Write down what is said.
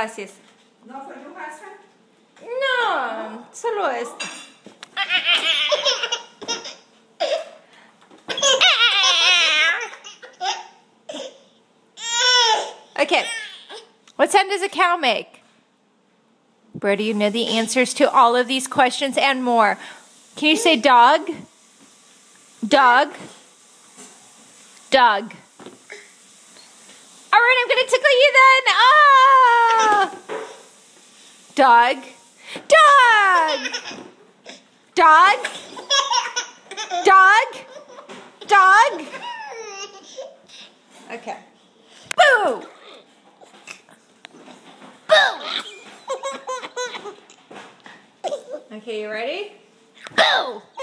gracias. No, for your husband? No, solo esto. Okay, what sound does a cow make? Brody, you know the answers to all of these questions and more. Can you say dog? Dog? Dog. All right, I'm going to tickle you then. Ah! Dog. Dog. Dog. Dog. Dog. Okay. Boo. Boo. Okay, you ready? Boo.